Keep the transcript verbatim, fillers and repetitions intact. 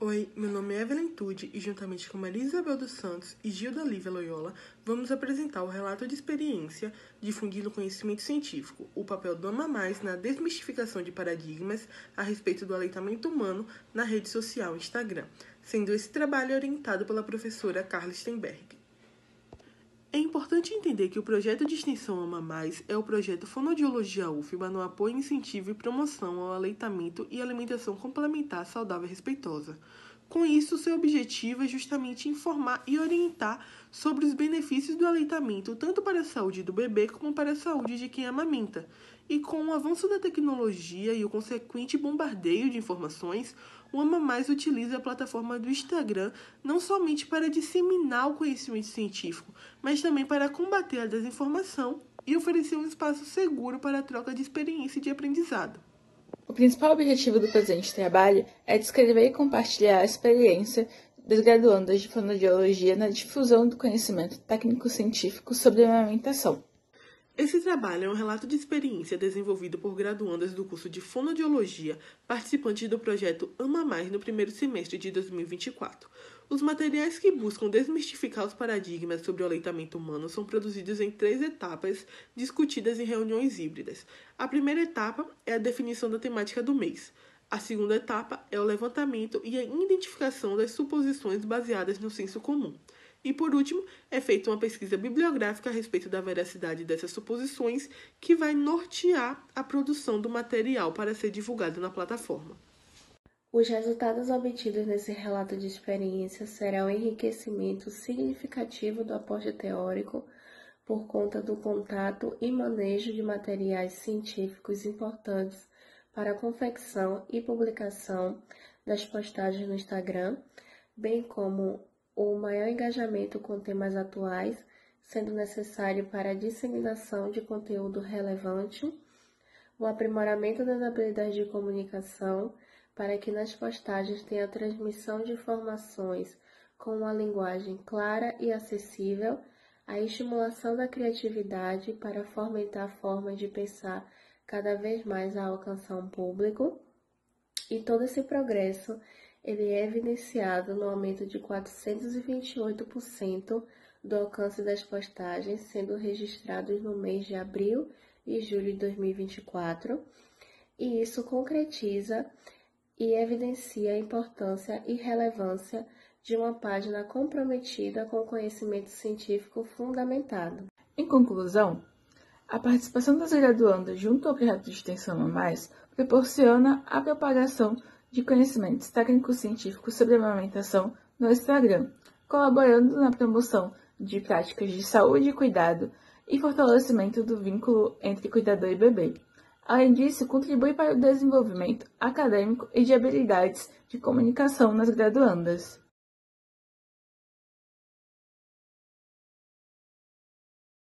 Oi, meu nome é Evelyn Tude e juntamente com Maria Isabel dos Santos e Gilda Lívia Loyola, vamos apresentar o relato de experiência difundindo conhecimento científico, o papel do Ama Mais na desmistificação de paradigmas a respeito do aleitamento humano na rede social Instagram, sendo esse trabalho orientado pela professora Carla Stenberg. É importante entender que o projeto de extensão Ama Mais é o projeto Fonoaudiologia U F B A no apoio, incentivo e promoção ao aleitamento e alimentação complementar saudável e respeitosa. Com isso, seu objetivo é justamente informar e orientar sobre os benefícios do aleitamento, tanto para a saúde do bebê como para a saúde de quem amamenta. E com o avanço da tecnologia e o consequente bombardeio de informações, o Ama Mais utiliza a plataforma do Instagram não somente para disseminar o conhecimento científico, mas também para combater a desinformação e oferecer um espaço seguro para a troca de experiência e de aprendizado. O principal objetivo do presente trabalho é descrever e compartilhar a experiência das graduandas de fonoaudiologia na difusão do conhecimento técnico-científico sobre a amamentação. Esse trabalho é um relato de experiência desenvolvido por graduandas do curso de Fonoaudiologia, participantes do projeto Ama Mais no primeiro semestre de dois mil e vinte e quatro. Os materiais que buscam desmistificar os paradigmas sobre o aleitamento humano são produzidos em três etapas discutidas em reuniões híbridas. A primeira etapa é a definição da temática do mês. A segunda etapa é o levantamento e a identificação das suposições baseadas no senso comum. E, por último, é feita uma pesquisa bibliográfica a respeito da veracidade dessas suposições que vai nortear a produção do material para ser divulgado na plataforma. Os resultados obtidos nesse relato de experiência serão um enriquecimento significativo do aporte teórico por conta do contato e manejo de materiais científicos importantes para a confecção e publicação das postagens no Instagram, bem como o maior engajamento com temas atuais, sendo necessário para a disseminação de conteúdo relevante, o aprimoramento das habilidades de comunicação, para que nas postagens tenha a transmissão de informações com uma linguagem clara e acessível, a estimulação da criatividade para fomentar formas de pensar cada vez mais a alcançar um público, e todo esse progresso ele é evidenciado no aumento de quatrocentos e vinte e oito por cento do alcance das postagens, sendo registrados no mês de abril e julho de dois mil e vinte e quatro, e isso concretiza e evidencia a importância e relevância de uma página comprometida com o conhecimento científico fundamentado. Em conclusão, a participação das graduandas junto ao projeto de extensão Ama Mais proporciona a propagação de conhecimentos técnico-científicos sobre a amamentação no Instagram, colaborando na promoção de práticas de saúde e cuidado e fortalecimento do vínculo entre cuidador e bebê. Além disso, contribui para o desenvolvimento acadêmico e de habilidades de comunicação nas graduandas.